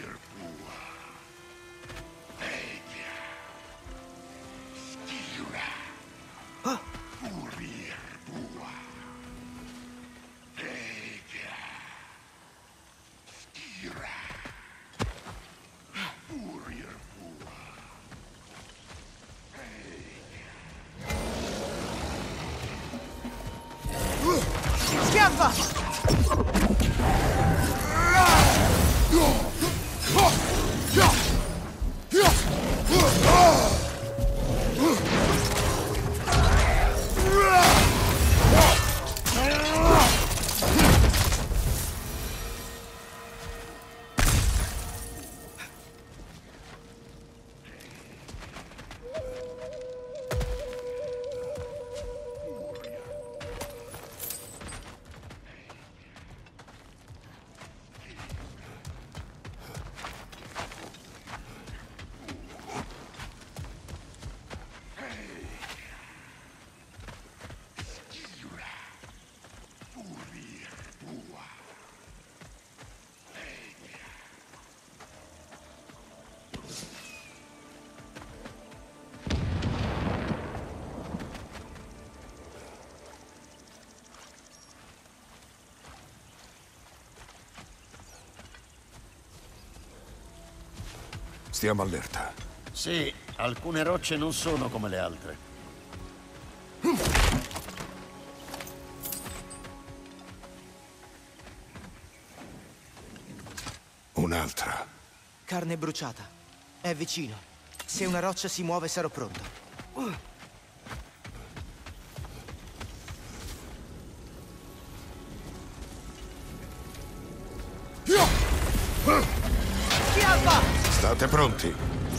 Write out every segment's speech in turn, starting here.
Stiamo allerta. Sì, alcune rocce non sono come le altre. Un'altra. Carne bruciata. È vicino. Se una roccia si muove sarò pronto. Schiava! State pronti.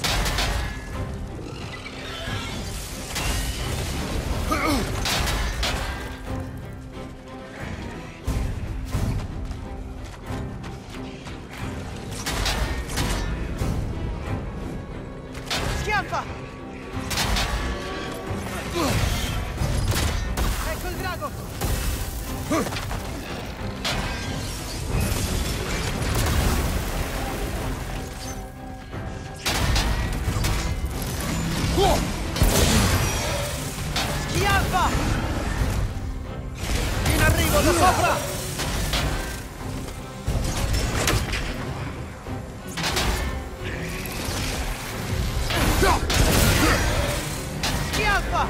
Schiaffa! Ecco il drago! Schiaffa! In arrivo da sopra! Schiaffa!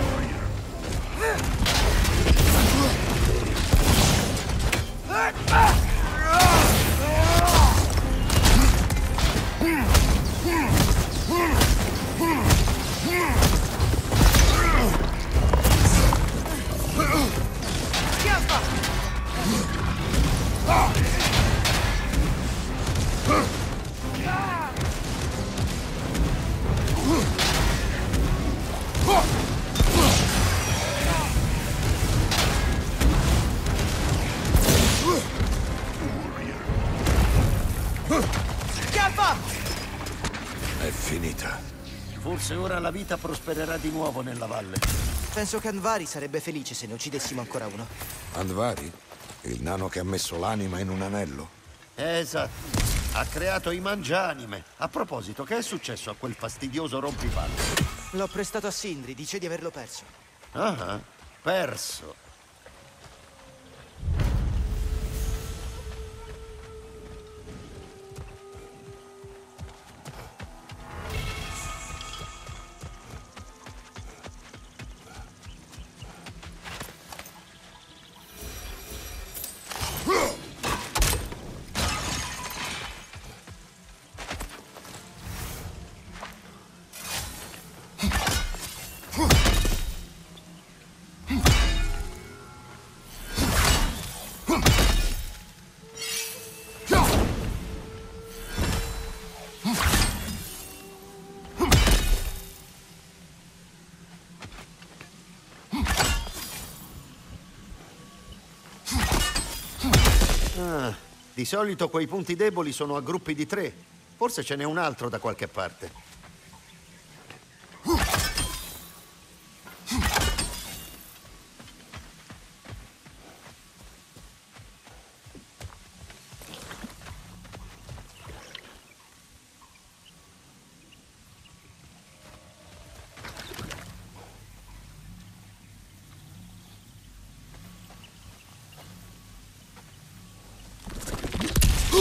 È finita. Forse ora la vita prospererà di nuovo nella valle. Penso che Andvari sarebbe felice se ne uccidessimo ancora uno. Andvari? Il nano che ha messo l'anima in un anello? Esatto. Ha creato i mangianime. A proposito, che è successo a quel fastidioso rompipalle? L'ho prestato a Sindri, dice di averlo perso. Ah, perso. Ah, di solito quei punti deboli sono a gruppi di 3. Forse ce n'è un altro da qualche parte.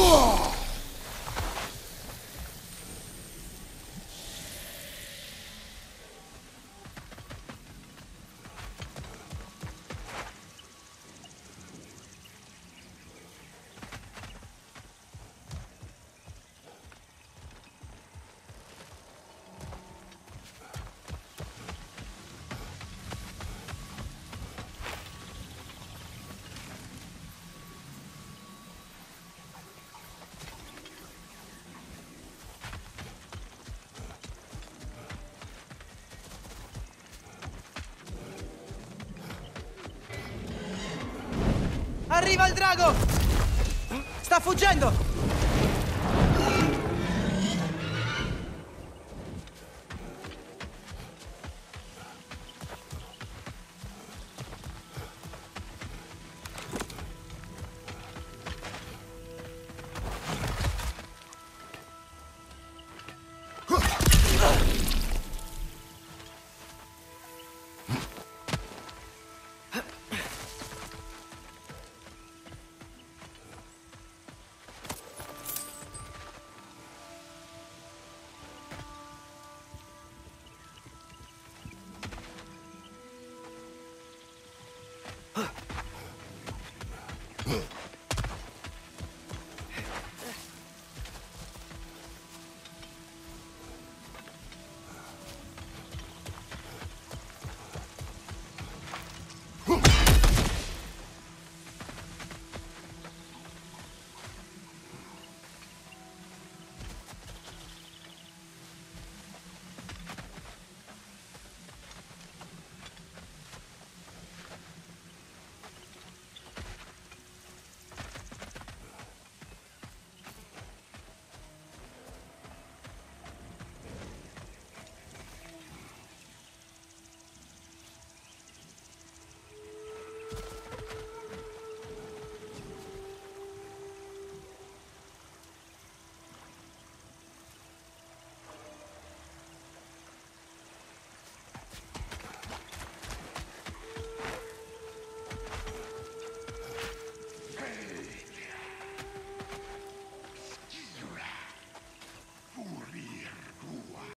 Arriva il drago! Sta fuggendo!